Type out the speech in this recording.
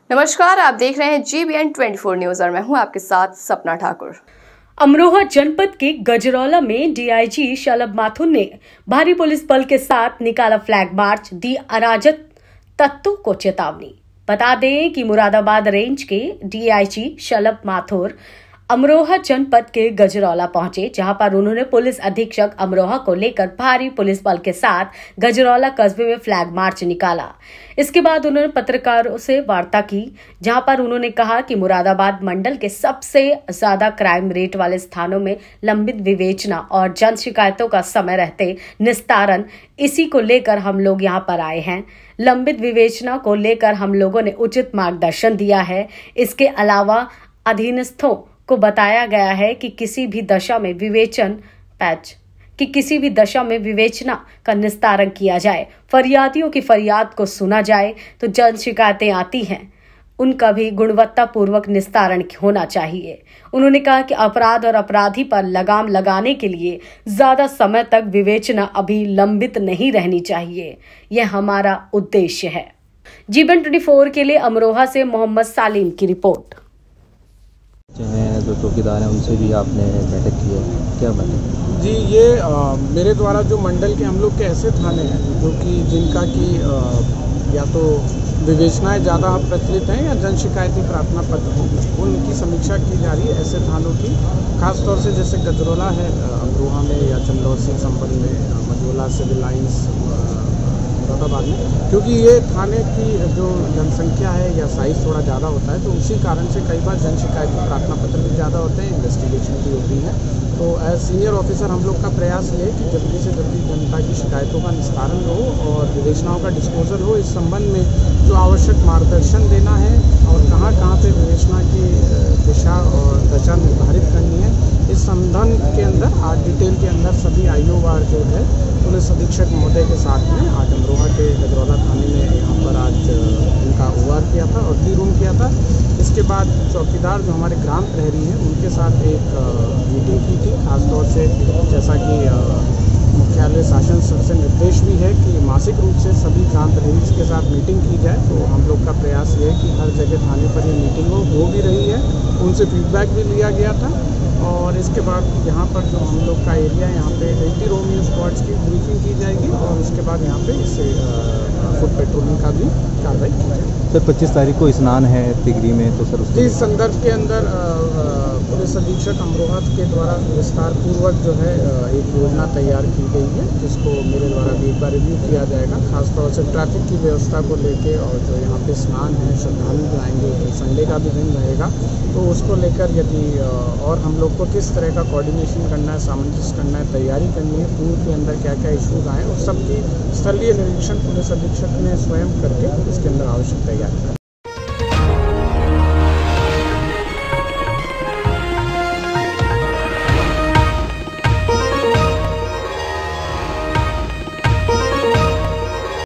नमस्कार, आप देख रहे हैं GBN 24 न्यूज और मैं हूं आपके साथ सपना ठाकुर। अमरोहा जनपद के गजरौला में DIG शलभ माथुर ने भारी पुलिस बल के साथ निकाला फ्लैग मार्च, दी अराजक तत्वों को चेतावनी। बता दें कि मुरादाबाद रेंज के DIG शलभ माथुर अमरोहा जनपद के गजरौला पहुंचे, जहां पर उन्होंने पुलिस अधीक्षक अमरोहा को लेकर भारी पुलिस बल के साथ गजरौला कस्बे में फ्लैग मार्च निकाला। इसके बाद उन्होंने पत्रकारों से वार्ता की, जहां पर उन्होंने कहा कि मुरादाबाद मंडल के सबसे ज्यादा क्राइम रेट वाले स्थानों में लंबित विवेचना और जन शिकायतों का समय रहते निस्तारण, इसी को लेकर हम लोग यहां पर आए हैं। लंबित विवेचना को लेकर हम लोगों ने उचित मार्गदर्शन दिया है। इसके अलावा अधीनस्थों को बताया गया है कि किसी भी दशा में विवेचना का निस्तारण किया जाए, फरियादियों की फरियाद को सुना जाए, तो जन शिकायतें आती हैं उनका भी गुणवत्ता पूर्वक निस्तारण होना चाहिए। उन्होंने कहा कि अपराध और अपराधी पर लगाम लगाने के लिए ज्यादा समय तक विवेचना अभी लंबित नहीं रहनी चाहिए, यह हमारा उद्देश्य है। GBN 24 के लिए अमरोहा से मोहम्मद सालिम की रिपोर्ट। जो चौकीदार हैं उनसे भी आपने बैठक की है, क्या बात जी? ये मेरे द्वारा जो मंडल के हम लोग के ऐसे थाने हैं जो कि जिनका कि या तो विवेचनाएं ज़्यादा प्रचलित हैं या जन शिकायती प्रार्थना पत्र हैं, उनकी समीक्षा की जा रही है। ऐसे थानों की खासतौर से जैसे गजरौला है अमरोहा में, या चंदौसी संबल में, मझोला सिविल लाइन्स मुरादाबाद में, क्योंकि ये थाने की जो जनसंख्या है या साइज़ थोड़ा ज़्यादा होता है, तो उसी कारण से कई बार जन शिकायती प्रार्थना पत्र भी ज़्यादा होते हैं, इन्वेस्टिगेशन भी होती है। तो एज सीनियर ऑफिसर हम लोग का प्रयास ये है कि जल्दी से जल्दी जनता की शिकायतों का निस्तारण हो और विवेचनाओं का डिस्पोजल हो। इस संबंध में जो आवश्यक मार्गदर्शन देना है और कहाँ कहाँ पे विवेचना की दिशा और दशा निर्धारित करनी है, इस संबंध के अंदर आज डिटेल के अंदर सभी IOवार जो है पुलिस अधीक्षक महोदय के साथ में आज अमरोहा के गजरौला थाने में यहाँ पर आज उनका OR किया था और डी रूम किया था। इसके बाद चौकीदार जो हमारे ग्राम प्रहरी हैं उनके साथ एक मीटिंग की थी। खासतौर से जैसा कि मुख्यालय शासन स्तर से निर्देश भी है कि मासिक रूप से सभी ग्राम प्रहरी के साथ मीटिंग की जाए, तो हम लोग का प्रयास ये है कि हर जगह थाने पर ये मीटिंग हो भी रही है। उनसे फीडबैक भी लिया गया था और इसके बाद यहाँ पर जो हम लोग का एरिया है यहाँ पे 80 रोमियो स्क्वाड्स की ब्रीफिंग की जाएगी और उसके बाद यहाँ पे इससे फुट पेट्रोलिंग का भी कार्रवाई की जाएगी। सर 25 तारीख को स्नान है तिगरी में, तो सर इस संदर्भ के अंदर पुलिस अधीक्षक अमरोहा के द्वारा विस्तार पूर्वक जो है एक योजना तैयार की गई है, जिसको मेरे द्वारा भी एक बार रिव्यू किया जाएगा। खासतौर से ट्रैफिक की व्यवस्था को लेके और जो यहाँ पे स्नान है, श्रद्धालु जो आएंगे, संडे का भी दिन रहेगा, तो उसको लेकर यदि और हम लोग को किस तरह का कोऑर्डिनेशन करना है, सामंजस्य करना है, तैयारी करनी है, पूर्व के अंदर क्या क्या इशूज आए, उस सब की स्थलीय निरीक्षण पुलिस अधीक्षक ने स्वयं करके इसके अंदर आवश्यक तैयारी